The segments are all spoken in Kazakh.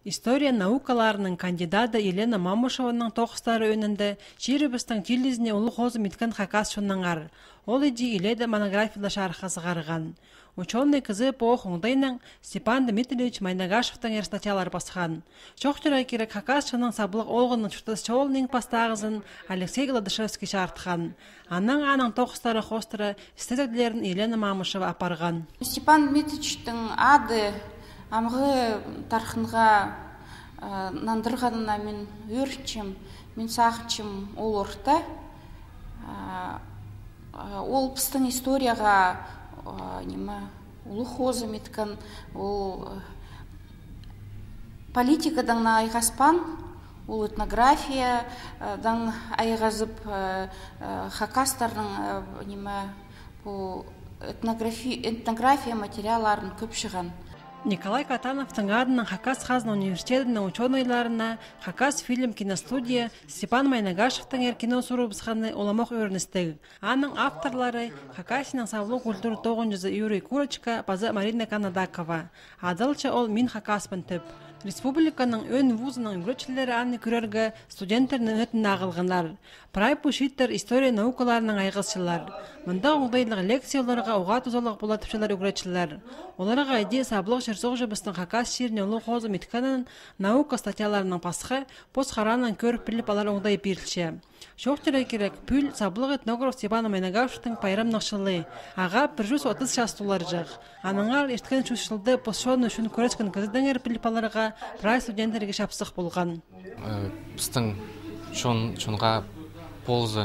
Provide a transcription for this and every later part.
История наукаларының кандидаты Елена Мамушеваның тоқыстары өнінде жеребістің телізіне ұлы қозы меткен хакас шоннаңар. Ол еде иледі монографияда шарқасы ғарған. Ученый кызы по хоңдайның Степан Дмитриевич Майнагашевтың ерстатялар басқан. Жоқтыра керек хакас шының сабылық олғының чүртіс чоғылының пастағызын Алексей Гладышевский шартқан. Аның тоқыстары қостыры істедіглерін Елена Мамушева апарған. Степан Дмитриевичтің ады амғы тархынға нандырғанына мен өрчім, мен сағычым ол орта. Ол пыстың историяға ұлы қозы меткен, ол политикадан айғаспан, ол этнографиядан айғазып хакастардың этнография материаларын көп шыған. Николай Катановтың адының Хакас Хазна университетінің ученыйларына Хакас фильм киностудия Степан Майнагашевтың кино сурубысқаны оламақ өріністігі. Аның авторлары Хакасының савлу культуры 9 Юрий Курочка, базы Марина Канадакова. Адылча ол Мин Хакаспын түп. Республиканың өн вузының үгретшілері анны көрерге студенттерінің өтін ағылғанлар. Прайпу шиттер история наукаларының айғызшылар. Мұнда оңдайлығы лекцияларға оға тұзалық болатыпшылар үгретшілер. Оларға айде саблық жерсоқ жабыстың Хакас шеріне ұлы қозы метканын наука статьяларының пасқы постхаранын көріп біліп алар оңдай берілші. Жоқтыра керек пүл саблық этнограф Степан Майнагашевтың пайрам нақшылы. Аға 130 шастулар жақ. Аныңар ерткен шушылды посшоны үшін көрескен кіздің әрпіліп аларға прай студенттерге шапсық болған. Біздің шонға ползы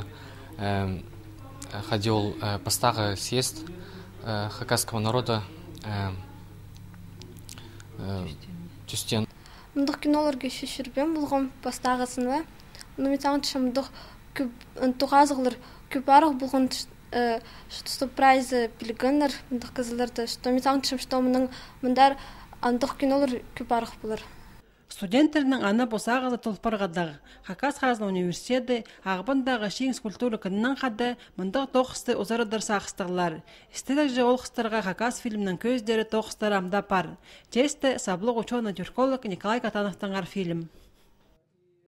ходил постағы съезд хакасского народа түстен. Мұндық киноларға шешірбен болған постағысыны. Нумитаңчы мұндық тұғазығылыр көп арық болған что прайзы білгендер мұндық кызыларды, что митаңчым, что мұндар андық кинолар көп арық болыр. Студенттерінің аны босағызы тұлпарғадағы Хакас Хазна университеті ағыбындағы шеңіз культуры күнінің қады мұндық тоқысты ұзарыдыр сақыстығылар. Істедік же ол қыстарға Хакас фильмнің көздері тоқыстары амда пар. Тесті саблық ученый тюрколог Николай Катановтың фильм.